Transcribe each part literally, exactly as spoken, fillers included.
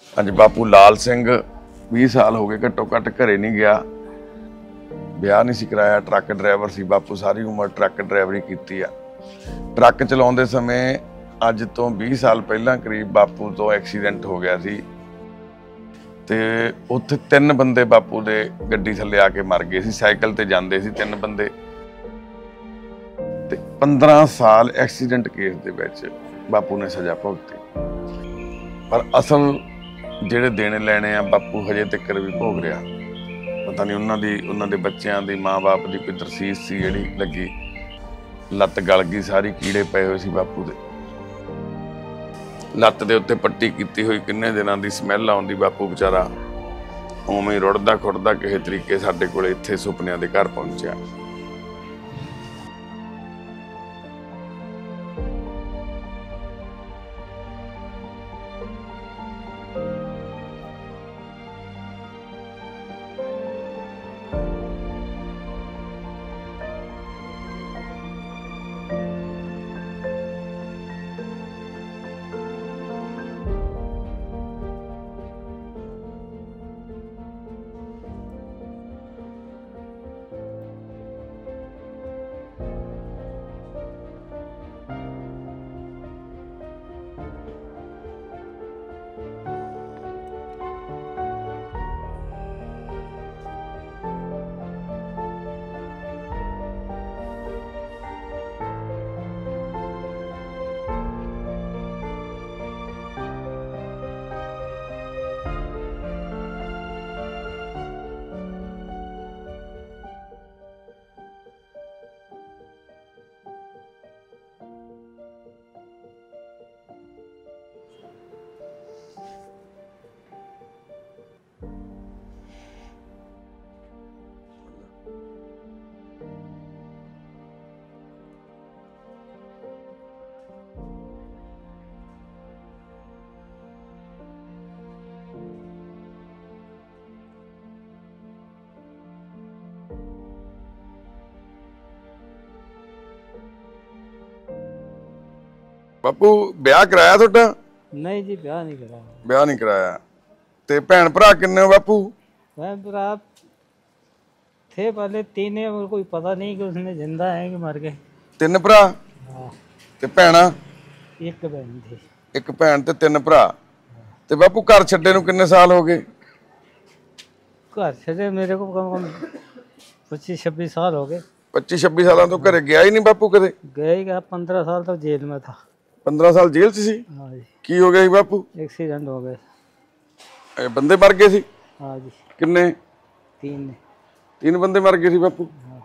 ਅੱਜ ਬਾਪੂ ਲਾਲ ਸਿੰਘ बीस साल हो गए घट्टो घट्ट घरे नहीं गया। ब्याह नहीं सी कराया, ट्रक ड्राइवर सी बापू, सारी उम्र ट्रक ड्राइवरी की आ। ट्रक चलाते समय अज तो बीस साल पहला करीब बापू तो एक्सीडेंट हो गया सी ते उत्थे तीन बंदे बापू दे गड्डी थल्ले आके मर गए सी। साइकिल ते जांदे सी तीन बंदे ते पंद्रह साल एक्सीडेंट केस दे विच बापू ने सजा भुगती। पर असल ਜਿਹੜੇ देने ਲੈਣੇ ਆ ਬਾਪੂ ਹਜੇ ਤੱਕ ਵੀ ਭੋਗ ਰਿਹਾ। ਪਤਾ ਨਹੀਂ ਉਹਨਾਂ ਦੀ ਉਹਨਾਂ ਦੇ ਬੱਚਿਆਂ ਦੀ ਮਾਂ-ਬਾਪ ਦੀ ਕੋਈ ਤਰਸੀਸ ਸੀ ਜਿਹੜੀ ਲੱਗੀ, ਲੱਤ ਗਲ ਗਈ ਸਾਰੀ, ਕੀੜੇ ਪਏ ਹੋਏ ਸੀ ਬਾਪੂ ਦੇ। ਲੱਤ ਦੇ ਉੱਤੇ ਪੱਟੀ ਕੀਤੀ ਹੋਈ, ਕਿੰਨੇ ਦਿਨਾਂ ਦੀ ਸਮੈਲ ਆਉਂਦੀ। ਬਾਪੂ ਵਿਚਾਰਾ ਉਵੇਂ ਹੀ ਰੁੜਦਾ ਖੁੜਦਾ ਕਿਸੇ ਤਰੀਕੇ ਸਾਡੇ ਕੋਲੇ ਇੱਥੇ ਸੁਪਨਿਆਂ ਦੇ ਘਰ ਪਹੁੰਚਿਆ। बापू ब्याह कराया थोड़ा? नहीं जी, ब्याह नहीं कराया। ब्याह नहीं कराया। ते भैन भरा किन्ने हो बापू? भैन भरा थे पहले तीन है, कोई पता नहीं कि उसने जिंदा है कि मर गए। तीन भरा? हाँ। ते भैना? एक बहन थी। एक भैन ते तीन भरा। ते बापू घर छड्डे नूं किन्ने साल हो गए? घर छड्डे मेरे को कम कम पच्चीस छब्बीस साल हो गए। पच्चीस छब्बीस साल तो घरे गया ही नहीं बापू कदे? गया ही गया। पंद्रह साल तो जेल में था। पंद्रह साल जेल च सी? हाँ जी। की हो गया जी बापू? एक्सीडेंट हो गए। बंदे मर गए सी? हाँ जी। किन्ने? तीन तीन बंदे मर गए सी बापू? हाँ।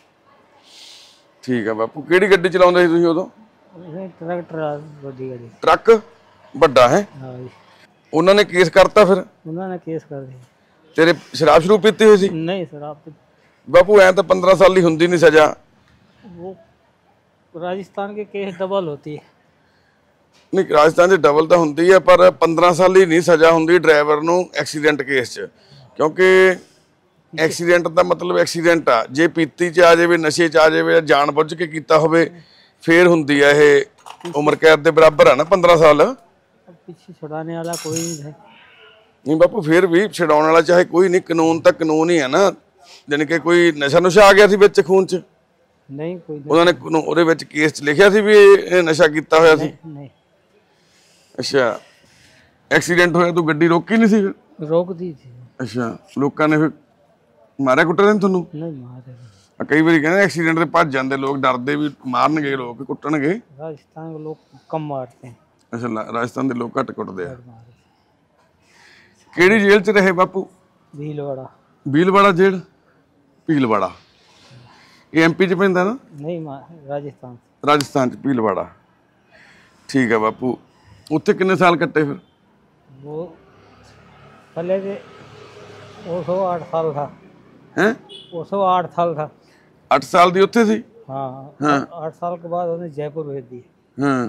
ठीक है बापू। किहड़ी गड्डी चलाउंदे सी तुसीं उदों? ट्रक बड़ी गड्डी। ट्रक बड़ा है? हाँ जी। उन्होंने केस करता फिर? उन्होंने केस कर दिया। तेरे शराब शरूब पीती हुई सी? नहीं शराब। बापू ऐ तो पंद्रह साल की हुंदी नहीं सजा। वो राजस्थान के केस डबल होती है। नहीं राजस्थान से डबल तो होंगी है, पर पंद्रह साल ही नहीं सजा होंगी ड्राइवर नूं एक्सीडेंट केस च, क्योंकि एक्सीडेंट का मतलब एक्सीडेंट आ। जे पीती च आ जाए, नशे च आ जाए, जान बुझ के किया होवे, फिर होंगी है ये उम्र कैद के बराबर है ना पंद्रह साल। पीछे छुड़ाने वाला कोई नहीं है। नहीं बापू फिर भी छुड़ाने वाला चाहे कोई नहीं, कानून तो कानून ही है ना। जानी कि कोई नशा नुशा आ गया सी विच खून च? नहीं कोई नहीं। उन्होंने ਉਹਦੇ ਵਿੱਚ केस च लिखिया सी भी ਇਹ ਨਸ਼ਾ ਕੀਤਾ ਹੋਇਆ ਸੀ? नहीं। अच्छा एक्सीडेंट होया तू गड्डी रोकी नहीं सी? रोक दी थी। अच्छा लोगों ने फिर मारिया कुट्टिया नहीं थोनू? नहीं मारे। कई बार कहते एक्सीडेंट से भज जाते लोग, डरते भी मारनगे लोग, कुट्टणगे। राजस्थान के लोग कम मारते हैं। अच्छा राजस्थान के लोग घट कुटते हैं। किहड़ी जेल च रहे बापू? भीलवाड़ा। भीलवाड़ा जेल? भीलवाड़ा ये एम पी च पैंदा ना? नहीं राजस्थान। राजस्थान च भीलवाड़ा। ठीक है बापू। उत्थे किन्ने साल कट्टे फिर? वो पहले के वो सौ आठ साल था। हैं? वो सौ आठ साल था। आठ साल दी उत्थे सी? हाँ। हाँ। आठ साल के बाद उन्हें जयपुर भेज दिया। हाँ।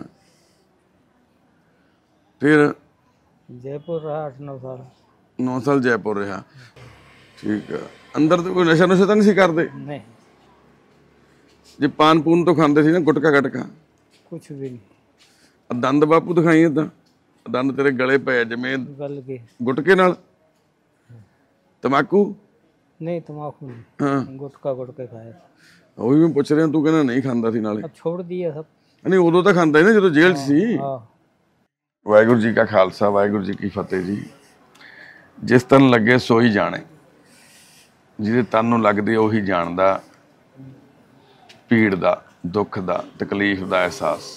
फिर? जयपुर रहा आठ नौ साल। नौ साल जयपुर रहा। ठीक है। अंदर तो कोई नशा नुशा तो नहीं सी करते? नहीं। जे पान पून तो खाते सी ना, गुटका गटका? कुछ भी नहीं। दंद बापू दिखाई इदा? ਦੰਦ ਤੇਰੇ ਗਲੇ ਪਏ ਜਿਵੇਂ गल के ਗੁਟਕੇ ਨਾਲ। ਤਮਾਕੂ? नहीं तम्बाकू नहीं, ਹਾਂ गुटखा गुटके खाया था। ਉਹ ਵੀ ਮੈਂ ਪੁੱਛ ਰਿਹਾ, ਤੂੰ ਕਹਿੰਦਾ ਨਹੀਂ ਖਾਂਦਾ ਸੀ ਨਾਲੇ। अब छोड़ दिया सब। ਨਹੀਂ ਉਦੋਂ ਤਾਂ ਖਾਂਦਾ ਹੀ ਨਾ ਜਦੋਂ ਜੇਲ੍ਹ 'ਚ ਸੀ। हाँ ਵਾਹਿਗੁਰੂ ਜੀ ਕਾ ਖਾਲਸਾ ਵਾਹਿਗੁਰੂ ਜੀ ਕੀ ਫਤਿਹ ਜੀ। ਜਿਸ ਤਨ ਲੱਗੇ ਸੋਈ ਜਾਣੇ, ਜਿਹਦੇ ਤਨ ਨੂੰ ਲੱਗਦੀ ਉਹੀ ਜਾਣਦਾ ਪੀੜ ਦਾ, ਦੁੱਖ ਦਾ, ਤਕਲੀਫ ਦਾ ਅਹਿਸਾਸ।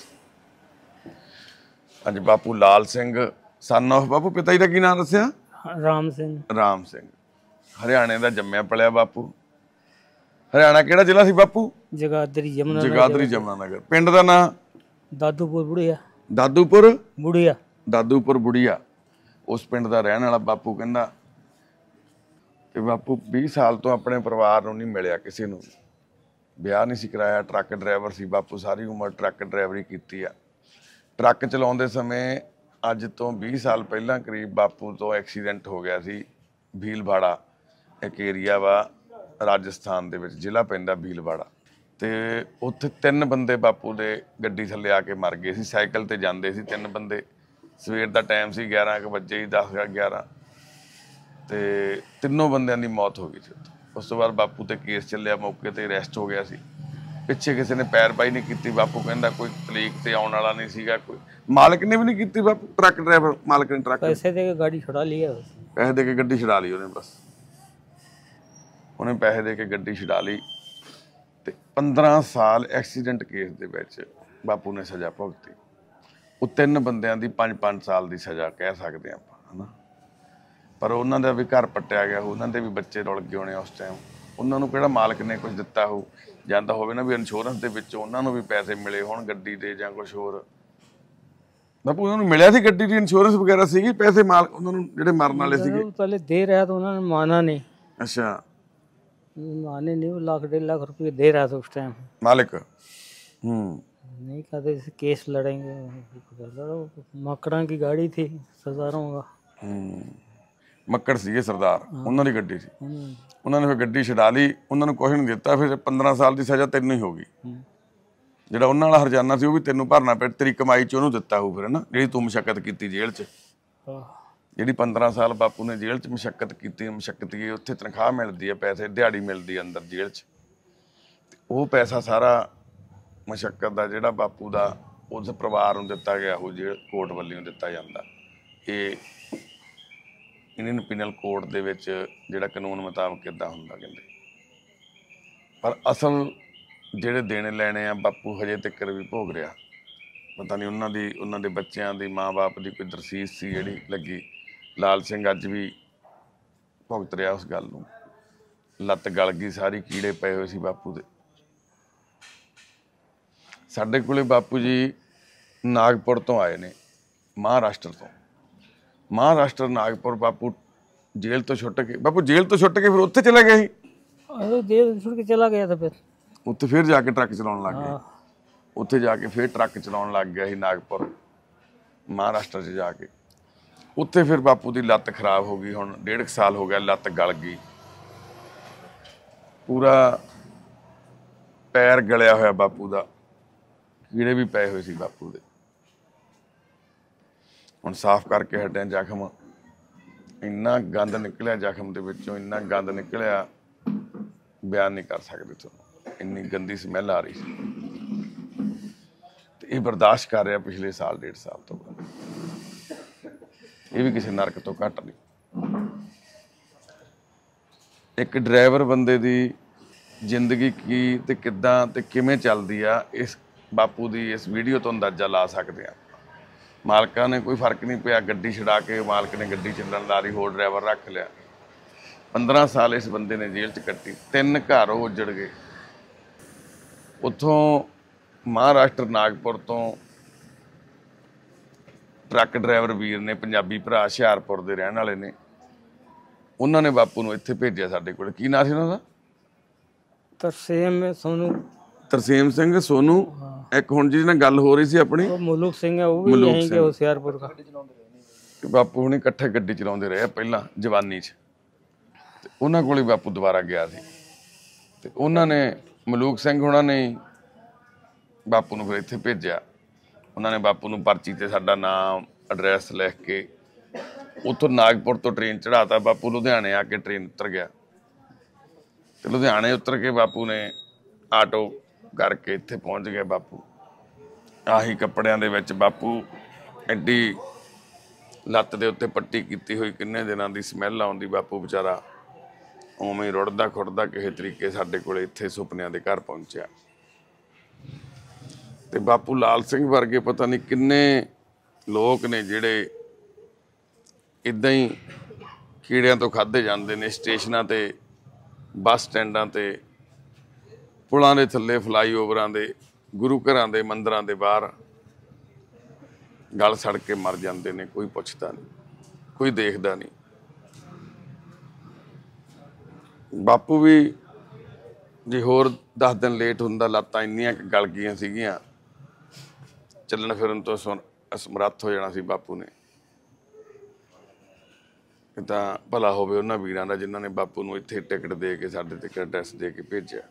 ਅੱਜ ਬਾਪੂ ਲਾਲ ਸਿੰਘ ਸਨ ਆਫ ਬਾਪੂ, ਪਿਤਾ ਜੀ ਦਾ ਕੀ ਨਾਮ ਦੱਸਿਆ? राम सिंह। ਰਾਮ ਸਿੰਘ। ਹਰਿਆਣੇ ਦਾ ਜੰਮਿਆ ਪਲਿਆ ਬਾਪੂ। ਹਰਿਆਣਾ ਕਿਹੜਾ ਜ਼ਿਲ੍ਹਾ ਸੀ ਬਾਪੂ? जगाधरी यमुना ਜਗਾਦਰੀ ਜਮਨਾ ਨਗਰ। ਪਿੰਡ ਦਾ ਨਾਂ? दादूपुर बुढ़िया। ਦਾਦੂਪੁਰ? बुढ़िया। ਦਾਦੂਪੁਰ ਬੁੜੀਆ। ਉਸ ਪਿੰਡ ਦਾ ਰਹਿਣ ਵਾਲਾ ਬਾਪੂ ਕਹਿੰਦਾ ਕਿ ਬਾਪੂ ਵੀਹ ਸਾਲ ਤੋਂ ਆਪਣੇ ਪਰਿਵਾਰ ਨੂੰ ਨਹੀਂ ਮਿਲਿਆ, ਕਿਸੇ ਨੂੰ ਵਿਆਹ ਨਹੀਂ ਸੀ ਕਰਾਇਆ। ਟਰੱਕ ਡਰਾਈਵਰ ਸੀ ਬਾਪੂ, ਸਾਰੀ ਉਮਰ ਟਰੱਕ ਡਰਾਈਵਰੀ ਕੀਤੀ ਆ। ਟਰੱਕ ਚਲਾਉਂਦੇ ਸਮੇਂ ਅੱਜ ਤੋਂ ਵੀਹ ਸਾਲ ਪਹਿਲਾਂ ਕਰੀਬ ਬਾਪੂ ਤੋਂ ਐਕਸੀਡੈਂਟ ਹੋ ਗਿਆ ਸੀ। ਭੀਲਵਾੜਾ ਇੱਕ ਏਰੀਆ ਵਾ ਰਾਜਸਥਾਨ ਦੇ ਵਿੱਚ, ਜ਼ਿਲ੍ਹਾ ਪੈਂਦਾ ਭੀਲਵਾੜਾ। ਤੇ ਉੱਥੇ ਤਿੰਨ ਬੰਦੇ ਬਾਪੂ ਦੇ ਗੱਡੀ ਥੱਲੇ ਆ ਕੇ ਮਰ ਗਏ ਸੀ। ਸਾਈਕਲ ਤੇ ਜਾਂਦੇ ਸੀ ਤਿੰਨ ਬੰਦੇ। ਸਵੇਰ ਦਾ ਟਾਈਮ ਸੀ, ਗਿਆਰਾਂ ਕੁ ਵਜੇ ਹੀ, ਦਸ ਗਿਆਰਾਂ, ਤੇ ਤਿੰਨੋਂ ਬੰਦਿਆਂ ਦੀ ਮੌਤ ਹੋ ਗਈ ਸੀ। ਉਸ ਤੋਂ ਬਾਅਦ ਬਾਪੂ ਤੇ ਕੇਸ ਚੱਲਿਆ, ਮੌਕੇ ਤੇ ਅਰੈਸਟ ਹੋ ਗਿਆ ਸੀ। ਪਿੱਛੇ ਕਿਸੇ ਨੇ ਪੈਰਵਾਈ ਨਹੀਂ ਕੀਤੀ। ਬਾਪੂ ਕਹਿੰਦਾ ਕੋਈ ਤਲੀਕ ਤੇ ਆਉਣ ਵਾਲਾ ਨਹੀਂ ਸੀਗਾ, ਕੋਈ ਮਾਲਕ ਨੇ ਵੀ ਨਹੀਂ ਕੀਤੀ। ਬਾਪੂ ਟਰੱਕ ਡਰਾਈਵਰ, ਮਾਲਕ ਨੇ ਟਰੱਕ पैसे दे के गाड़ी छुड़ा लिया बस। ਪੈਸੇ ਦੇ ਕੇ ਗੱਡੀ ਛੁਡਾ ਲਈ ਉਹਨੇ। ਬਸ ਉਹਨੇ ਪੈਸੇ ਦੇ ਕੇ ਗੱਡੀ ਛੁਡਾ ਲਈ ਤੇ ਪੰਦਰਾਂ ਸਾਲ ਐਕਸੀਡੈਂਟ ਕੇਸ ਦੇ ਵਿੱਚ ਬਾਪੂ ਨੇ ਸਜ਼ਾ ਭੁਗਤੀ। ਉਹ ਤਿੰਨ ਬੰਦਿਆਂ ਦੀ ਪੰਜ ਪੰਜ ਸਾਲ ਦੀ ਸਜ਼ਾ ਕਹਿ ਸਕਦੇ ਆਪਾਂ, ਹਨਾ। ਪਰ ਉਹਨਾਂ ਦਾ ਵੀ ਘਰ ਪੱਟਿਆ ਗਿਆ, ਉਹਨਾਂ ਦੇ ਵੀ ਬੱਚੇ ਰੁਲ ਗਏ ਹੋਣੇ ਉਸ ਟਾਈਮ। ਉਹਨਾਂ ਨੂੰ ਕਿਹੜਾ ਮਾਲਕ ਨੇ ਕੁਝ ਦਿੱਤਾ ਹੋਊ? ਜਾਂਦਾ ਹੋਵੇ ਨਾ ਵੀ ਇੰਸ਼ੋਰੈਂਸ ਦੇ ਵਿੱਚ ਉਹਨਾਂ ਨੂੰ ਵੀ ਪੈਸੇ ਮਿਲੇ ਹੋਣ ਗੱਡੀ ਦੇ ਜਾਂ ਕੁਝ ਹੋਰ। ਬਾਪੂ ਉਹਨਾਂ ਨੂੰ ਮਿਲਿਆ ਸੀ ਗੱਡੀ ਦੀ ਇੰਸ਼ੋਰੈਂਸ ਵਗੈਰਾ ਸੀਗੀ? ਪੈਸੇ ਮਾਲਕ ਉਹਨਾਂ ਨੂੰ ਜਿਹੜੇ ਮਰਨ ਵਾਲੇ ਸੀਗੇ? पहले दे रहा था, उन्होंने माना नहीं। ਅੱਛਾ, माने नहीं, वो लाख डेढ़ लाख रुपए दे रहा था उस टाइम। ਮਾਲਕ। हम्म नहीं कहते जैसे केस लड़ेंगे। लड़ो, मकड़ा की गाड़ी थी सरदारों का। हम्म ਮੱਕੜ ਸੀਗੇ ਸਰਦਾਰ, ਉਹਨਾਂ ਦੀ ਗੱਡੀ ਸੀ। हम्म, ਉਹਨਾਂ ਨੇ ਫਿਰ ਗੱਡੀ ਛਡਾ ਲਈ, ਉਹਨਾਂ ਨੂੰ ਕੁਛ ਨਹੀਂ ਦਿੱਤਾ। ਫਿਰ ਪੰਦਰਾਂ ਸਾਲ ਦੀ ਸਜ਼ਾ ਤੈਨੂੰ ਹੀ ਹੋ ਗਈ। हम्म। ਜਿਹੜਾ ਉਹਨਾਂ ਵਾਲਾ ਹਰਜਾਨਾ ਸੀ ਉਹ ਵੀ ਤੈਨੂੰ ਭਰਨਾ ਪਿਆ। ਤੇਰੀ ਕਮਾਈ ਚ ਉਹਨੂੰ ਦਿੱਤਾ ਹੋਊ ਫਿਰ, ਹਨਾ, ਜਿਹੜੀ ਤੂੰ ਮੁਸ਼ੱਕਤ ਕੀਤੀ ਜੇਲ੍ਹ 'ਚ। हाँ, ਜਿਹੜੀ ਪੰਦਰਾਂ ਸਾਲ ਬਾਪੂ ਨੇ ਜੇਲ੍ਹ 'ਚ ਮੁਸ਼ੱਕਤ ਕੀਤੀ, ਮੁਸ਼ੱਕਤ ਕੀ ਉੱਥੇ ਤਨਖਾਹ ਮਿਲਦੀ ਹੈ, ਪੈਸੇ ਦਿਹਾੜੀ ਮਿਲਦੀ ਹੈ ਅੰਦਰ ਜੇਲ੍ਹ 'ਚ। ਤੇ ਉਹ ਪੈਸਾ ਸਾਰਾ ਮੁਸ਼ੱਕਤ ਦਾ ਜਿਹੜਾ ਬਾਪੂ ਦਾ ਉਸ ਪਰਿਵਾਰ ਨੂੰ ਦਿੱਤਾ ਗਿਆ, ਉਹ ਜੇਲ੍ਹ ਕੋਰਟ ਵੱਲੋਂ ਦਿੱਤਾ ਜਾਂਦਾ। ਇਹ ਇੰਡੀਅਨ ਪੀਨਲ ਕੋਡ ਦੇ ਵਿੱਚ ਜਿਹੜਾ ਕਾਨੂੰਨ ਮੁਤਾਬਕ ਇੱਦਾਂ ਹੁੰਦਾ ਕਹਿੰਦੇ। ਪਰ ਅਸਲ ਜਿਹੜੇ ਦੇਣੇ ਲੈਣੇ ਆ ਬਾਪੂ ਹਜੇ ਤੱਕ ਵੀ ਭੋਗ ਰਿਹਾ। ਪਤਾ ਨਹੀਂ ਉਹਨਾਂ ਦੀ, ਉਹਨਾਂ ਦੇ ਬੱਚਿਆਂ ਦੀ, ਮਾਂ-ਬਾਪ ਦੀ ਕੋਈ ਦਰਸੀਸ ਸੀ ਜਿਹੜੀ ਲੱਗੀ। ਲਾਲ ਸਿੰਘ ਅੱਜ ਵੀ ਭੁਗਤ ਰਿਹਾ ਉਸ ਗੱਲ ਨੂੰ। ਲੱਤ ਗਲ ਗਈ ਸਾਰੀ, ਕੀੜੇ ਪਏ ਹੋਏ ਸੀ ਬਾਪੂ ਦੇ। ਸਾਡੇ ਕੋਲੇ ਬਾਪੂ ਜੀ ਨਾਗਪੁਰ ਤੋਂ ਆਏ ਨੇ, ਮਹਾਰਾਸ਼ਟਰ ਤੋਂ। ਮਹਾਰਾਸ਼ਟਰ ਨਾਗਪੁਰ ਬਾਪੂ ਜੇਲ੍ਹ ਤੋਂ ਛੁੱਟ ਕੇ, ਬਾਪੂ ਜੇਲ੍ਹ ਤੋਂ ਛੁੱਟ ਕੇ ਫਿਰ ਉੱਥੇ ਚਲਾ ਗਿਆ ਸੀ? अरे देर छुड़ के चला गया था फिर। ਉੱਥੇ ਫਿਰ ਜਾ ਕੇ ਟਰੱਕ ਚਲਾਉਣ ਲੱਗ ਗਿਆ। हाँ, ਉੱਥੇ ਜਾ ਕੇ ਫਿਰ ਟਰੱਕ ਚਲਾਉਣ ਲੱਗ ਗਿਆ ਸੀ ਨਾਗਪੁਰ, ਮਹਾਰਾਸ਼ਟਰ 'ਚ ਜਾ ਕੇ। ਉੱਥੇ ਫਿਰ ਬਾਪੂ ਦੀ ਲੱਤ ਖਰਾਬ ਹੋ ਗਈ। ਹੁਣ ਡੇਢ ਕੁ ਸਾਲ ਹੋ ਗਿਆ, ਲੱਤ ਗਲ ਗਈ, ਪੂਰਾ ਪੈਰ ਗਲਿਆ ਹੋਇਆ ਬਾਪੂ ਦਾ, ਕੀੜੇ ਵੀ ਪਏ ਹੋਏ ਸੀ ਬਾਪੂ ਦੇ। ਹੁਣ ਸਾਫ਼ ਕਰਕੇ ਹਟਿਆ ਜ਼ਖਮ। ਇੰਨਾ ਗੰਦ ਨਿਕਲਿਆ ਜ਼ਖਮ ਦੇ ਵਿੱਚੋਂ, ਇੰਨਾ ਗੰਦ ਨਿਕਲਿਆ ਬਿਆਨ ਨਹੀਂ ਕਰ ਸਕਦੇ ਤੁਹਾਨੂੰ। ਇੰਨੀ ਗੰਦੀ ਸਮੈਲ ਆ ਰਹੀ ਸੀ ਤੇ ਇਹ ਬਰਦਾਸ਼ਤ ਕਰ ਰਿਹਾ ਪਿਛਲੇ ਸਾਲ ਡੇਢ ਸਾਲ ਤੋਂ। ਇਹ ਵੀ ਕਿਸੇ ਨਰਕ ਤੋਂ ਘੱਟ ਨਹੀਂ। ਇੱਕ ਡਰਾਈਵਰ ਬੰਦੇ ਦੀ ਜ਼ਿੰਦਗੀ ਕੀ ਤੇ ਕਿੱਦਾਂ ਤੇ ਕਿਵੇਂ ਚੱਲਦੀ ਆ, ਇਸ ਬਾਪੂ ਦੀ ਇਸ ਵੀਡੀਓ ਤੋਂ ਅੰਦਾਜ਼ਾ ਲਾ ਸਕਦੇ ਆ। ਮਾਲਕਾਂ ਨੇ ਕੋਈ ਫਰਕ ਨਹੀਂ ਪਿਆ, ਗੱਡੀ ਛਡਾ ਕੇ ਮਾਲਕ ਨੇ ਗੱਡੀ ਚੱਲਣ ਲਾ ਲਈ, ਹੋਰ ਡਰਾਈਵਰ ਰੱਖ ਲਿਆ। ਪੰਦਰਾਂ ਸਾਲ ਇਸ ਬੰਦੇ ਨੇ ਜੇਲ੍ਹ 'ਚ ਕੱਟੀ। ਤਿੰਨ ਘਰ ਉਹ ਉੱਜੜ ਗਏ। ਉੱਥੋਂ ਮਹਾਰਾਸ਼ਟਰ ਨਾਗਪੁਰ ਤੋਂ ਟਰੱਕ ਡਰਾਈਵਰ ਵੀਰ ਨੇ, ਪੰਜਾਬੀ ਭਰਾ, ਹੁਸ਼ਿਆਰਪੁਰ ਦੇ ਰਹਿਣ ਵਾਲੇ ਨੇ, ਉਹਨਾਂ ਨੇ ਬਾਪੂ ਨੂੰ ਇੱਥੇ ਭੇਜਿਆ ਸਾਡੇ ਕੋਲ। ਕੀ ਨਾਂ ਸੀ ਉਹਨਾਂ ਦਾ? तरसेम में सोनू। ਤਰਸੇਮ ਸਿੰਘ ਸੋਨੂ। ਇੱਕ ਹੁਣ ਜਿਹਦੇ ਨਾਲ ਗੱਲ ਹੋ ਰਹੀ ਸੀ ਆਪਣੀ, वो मुलुक सिंह है, वो भी मुलुक यहीं के सिंह। होशियारपुर का। ਕਿ ਬਾਪੂ ਹੁਣੀ ਇਕੱਠੇ ਗੱਡੀ ਚਲਾਉਂਦੇ ਰਹੇ ਆ ਪਹਿਲਾਂ ਜਵਾਨੀ 'ਚ। ਤੇ ਉਹਨਾਂ ਕੋਲ ਹੀ ਬਾਪੂ ਦੁਬਾਰਾ ਗਿਆ ਸੀ ਤੇ ਉਹਨਾਂ ਨੇ, ਮਲੂਕ ਸਿੰਘ ਹੋਣਾ ਨੇ ਬਾਪੂ ਨੂੰ ਫਿਰ ਇੱਥੇ ਭੇਜਿਆ। ਉਹਨਾਂ ਨੇ ਬਾਪੂ ਨੂੰ ਪਰਚੀ ਤੇ ਸਾਡਾ ਨਾਮ, ਐਡਰੈਸ ਲਿਖ ਕੇ ਉੱਥੋਂ ਨਾਗਪੁਰ ਤੋਂ ਟ੍ਰੇਨ ਚੜਾਤਾ। ਬਾਪੂ ਲੁਧਿਆਣੇ ਆ ਕੇ ਟ੍ਰੇਨ ਉਤਰ ਗਿਆ ਤੇ ਲੁਧਿਆਣੇ ਉਤਰ ਕੇ ਬਾਪੂ ਨੇ ਆਟੋ ਕਰਕੇ ਇੱਥੇ ਪਹੁੰਚ ਗਿਆ। ਬਾਪੂ ਆਹੀ ਕੱਪੜਿਆਂ ਦੇ ਵਿੱਚ, ਬਾਪੂ ਐਡੀ ਲੱਤ ਦੇ ਉੱਤੇ ਪੱਟੀ ਕੀਤੀ ਹੋਈ, ਕਿੰਨੇ ਦਿਨਾਂ ਦੀ ਸਮੈਲ ਆਉਂਦੀ। ਬਾਪੂ ਵਿਚਾਰਾ ਉਵੇਂ ਹੀ ਰੁੜਦਾ ਖੁੜਦਾ ਕਿਸੇ ਤਰੀਕੇ ਸਾਡੇ ਕੋਲੇ ਇੱਥੇ ਸੁਪਨਿਆਂ ਦੇ ਘਰ ਪਹੁੰਚਿਆ। ਤੇ ਬਾਪੂ ਲਾਲ ਸਿੰਘ ਵਰਗੇ ਪਤਾ ਨਹੀਂ ਕਿੰਨੇ ਲੋਕ ਨੇ ਜਿਹੜੇ ਇੱਦਾਂ ਹੀ ਕੀੜਿਆਂ ਤੋਂ ਖਾਧੇ ਜਾਂਦੇ ਨੇ। ਸਟੇਸ਼ਨਾਂ ਤੇ, ਬੱਸ ਸਟੈਂਡਾਂ ਤੇ, ਪੁਲਾਂ ਦੇ ਥੱਲੇ, ਫਲਾਈਓਵਰਾਂ ਦੇ, ਗੁਰੂ ਘਰਾਂ ਦੇ, ਮੰਦਰਾਂ ਦੇ ਬਾਹਰ ਗਲ ਸੜ ਕੇ ਮਰ ਜਾਂਦੇ ਨੇ। ਕੋਈ ਪੁੱਛਦਾ ਨਹੀਂ, ਕੋਈ ਦੇਖਦਾ ਨਹੀਂ। ਬਾਪੂ ਵੀ ਜੇ ਹੋਰ ਦਸ ਦਿਨ ਲੇਟ ਹੁੰਦਾ, ਲੱਤਾਂ ਇੰਨੀਆਂ ਗਲ ਗਈਆਂ ਸੀਗੀਆਂ, ਚੱਲਣ ਫਿਰਨ ਤੋਂ ਅਸਮਰੱਥ ਹੋ ਜਾਣਾ ਸੀ ਬਾਪੂ ਨੇ। ਇਹ ਤਾਂ ਭਲਾ ਹੋਵੇ ਉਹਨਾਂ ਵੀਰਾਂ ਦਾ ਜਿਨ੍ਹਾਂ ਨੇ ਬਾਪੂ ਨੂੰ ਇੱਥੇ ਟਿਕਟ ਦੇ ਕੇ, ਸਾਡੇ ਤੇ ਐਡਰੈਸ ਦੇ ਕੇ ਭੇਜਿਆ।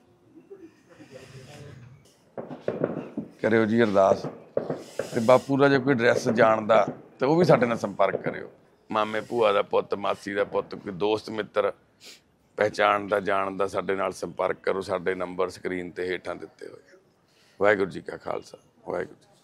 ਕਰਿਓ ਜੀ ਅਰਦਾਸ। ਤੇ ਬਾਪੂ ਦਾ ਜੇ ਕੋਈ ਐਡਰੈਸ ਜਾਣਦਾ ਤੇ ਉਹ ਵੀ ਸਾਡੇ ਨਾਲ ਸੰਪਰਕ ਕਰਿਓ। ਮਾਮੇ ਭੂਆ ਦਾ ਪੁੱਤ, ਮਾਸੀ ਦਾ ਪੁੱਤ, ਕੋਈ ਦੋਸਤ ਮਿੱਤਰ ਪਹਿਚਾਣ ਦਾ, ਜਾਣਦਾ, ਸਾਡੇ ਨਾਲ ਸੰਪਰਕ ਕਰੋ। ਸਾਡੇ ਨੰਬਰ ਸਕਰੀਨ ਤੇ ਹੇਠਾਂ ਦਿੱਤੇ ਹੋਏ। ਵਾਹਿਗੁਰੂ ਜੀ ਕਾ ਖਾਲਸਾ, ਵਾਹਿਗੁਰੂ ਜੀ।